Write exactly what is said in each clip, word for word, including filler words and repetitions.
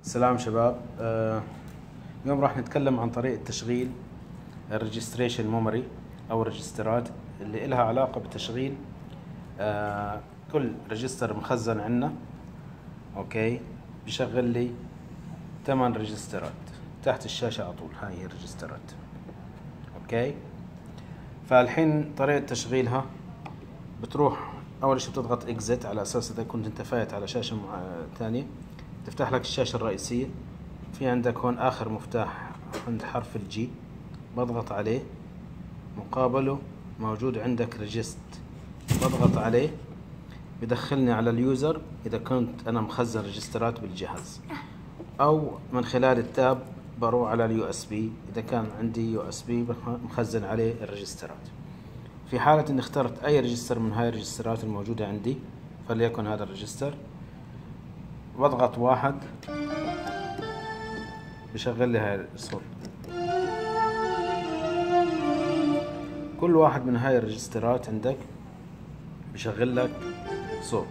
سلام شباب. آه، اليوم راح نتكلم عن طريقة تشغيل الريجستريشن ميموري أو الريجسترات اللي إلها علاقة بتشغيل آه، كل ريجستر مخزن عنا. أوكي، بشغل لي ثمان ريجسترات تحت الشاشة على طول. هاي هي الريجسترات. أوكي، فالحين طريقة تشغيلها بتروح أول شيء بتضغط إكزت على أساس إذا كنت أنت فايت على شاشة ثانية تفتح لك الشاشة الرئيسية. في عندك هون آخر مفتاح عند حرف الجي، بضغط عليه، مقابله موجود عندك ريجست، بضغط عليه بدخلني على اليوزر إذا كنت أنا مخزن ريجسترات بالجهاز، أو من خلال التاب بروح على اليو اس بي إذا كان عندي يو اس بي مخزن عليه الريجسترات. في حالة إني اخترت أي ريجستر من هاي الريجسترات الموجودة عندي، فليكن هذا الريجستر، بضغط واحد بشغل لي هاي الصوت. كل واحد من هاي الريجسترات عندك بشغل لك صوت.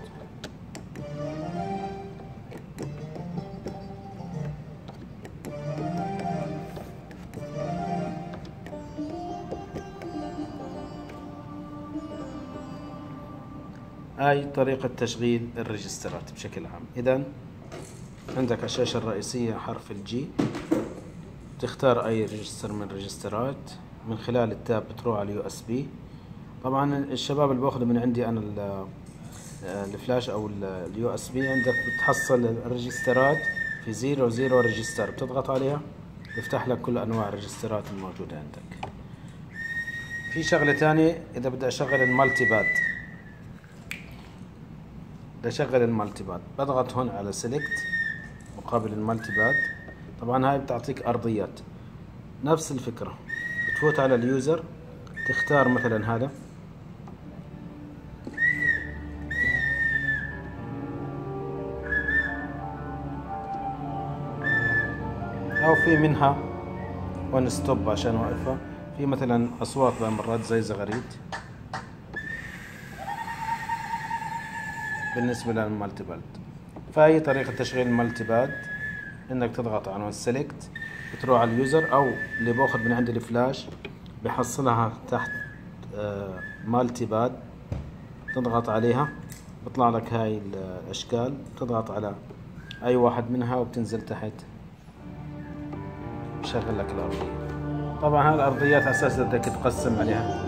هاي طريقة تشغيل الريجسترات بشكل عام. إذا عندك على الشاشة الرئيسية حرف الجي، تختار أي ريجستر من الريجسترات، من خلال التاب بتروح على اليو اس بي. طبعا الشباب اللي باخذوا من عندي أنا الفلاش أو اليو اس بي، عندك بتحصل الريجسترات في زيرو زيرو ريجستر، بتضغط عليها بيفتح لك كل أنواع الريجسترات الموجودة عندك. في شغلة تانية، إذا بدي أشغل المالتي باد، بدي أشغل المالتي باد، بضغط هون على سيلكت مقابل المالتي باد. طبعا هاي بتعطيك أرضيات، نفس الفكرة. بتفوت على اليوزر، تختار مثلا هذا، أو في منها ون ستوب عشان أوقفها. في مثلا أصوات بقى مرات زي زغاريد بالنسبة للمالتي باد. فهي طريقة تشغيل المالتي باد، انك تضغط على السلكت، بتروح على اليوزر، او اللي باخذ من عند الفلاش بحصلها تحت آه مالتي باد، تضغط عليها بيطلع لك هاي الاشكال، تضغط على اي واحد منها وبتنزل تحت بشغل لك الارضية. طبعا هاي الارضيات اساس بدك تقسم عليها.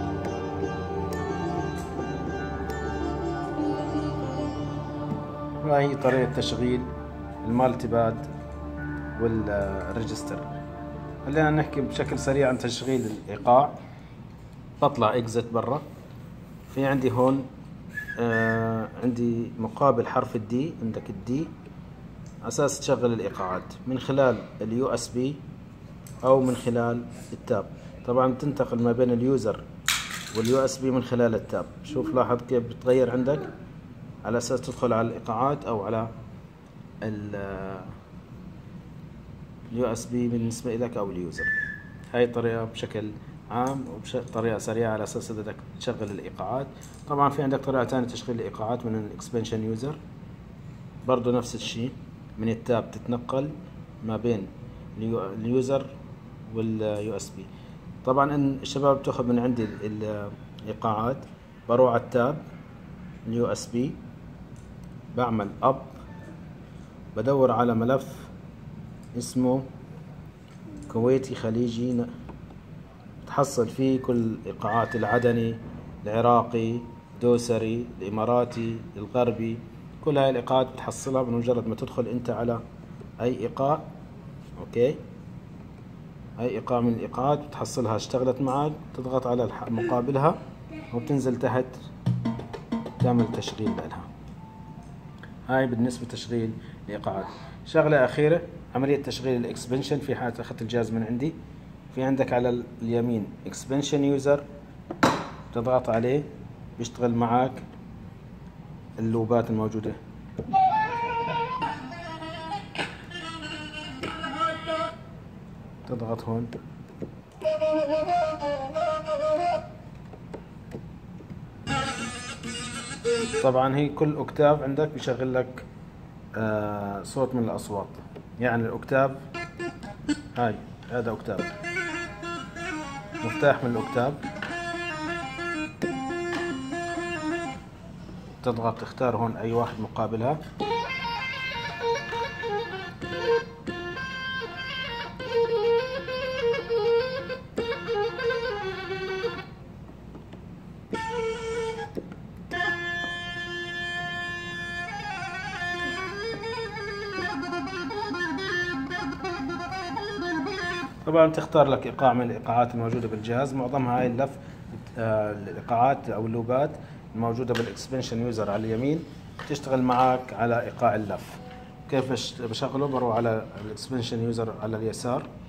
وهي طريقة تشغيل المالتي باد والريجستر. خلينا نحكي بشكل سريع عن تشغيل الإيقاع. بطلع إكزت برا. في عندي هون آه عندي مقابل حرف الدي، عندك الدي أساس تشغل الإيقاعات من خلال اليو اس بي أو من خلال التاب. طبعا تنتقل ما بين اليوزر واليو اس بي من خلال التاب. شوف لاحظ كيف بتغير عندك على أساس تدخل على الإيقاعات أو على اليو اس بي بالنسبة لك أو اليوزر. هاي طريقة بشكل عام وبطريقة سريعة على أساس بدك تشغل الإيقاعات. طبعا في عندك طريقة ثانية تشغيل الإيقاعات من الإكسبنشن يوزر، برضو نفس الشيء، من التاب تتنقل ما بين اليوزر واليو اس بي. طبعا إن الشباب بتاخذ من عندي الإيقاعات، بروح على التاب اليو اس بي، بعمل اب، بدور على ملف اسمه كويتي خليجي، تحصل فيه كل ايقاعات العدني، العراقي، دوسري، الاماراتي، الغربي. كل هاي الايقاعات بتحصلها بمجرد ما تدخل انت على اي ايقاع. اوكي، اي ايقاع من الايقاعات بتحصلها اشتغلت معك، تضغط على مقابلها وبتنزل تحت تعمل تشغيل لها. هاي بالنسبة لتشغيل الإيقاعات. شغلة أخيرة، عملية تشغيل الإكسبنشن. في حالة أخذت الجهاز من عندي، في عندك على اليمين إكسبنشن يوزر، تضغط عليه بيشتغل معك اللوبات الموجودة. تضغط هون، طبعا هي كل أكتاف عندك بيشغل لك آه صوت من الأصوات. يعني الأوكتاف هاي، هذا أوكتاف، مفتاح من الأوكتاف، تضغط تختار هون أي واحد مقابلها. طبعا تختار لك إيقاع من الإيقاعات الموجودة بالجهاز، معظمها هاي اللف آه، الإيقاعات أو اللوبات الموجودة بالإكسبنشن يوزر على اليمين تشتغل معك على إيقاع اللف. كيف بشغله؟ بروح على الإكسبنشن يوزر على اليسار،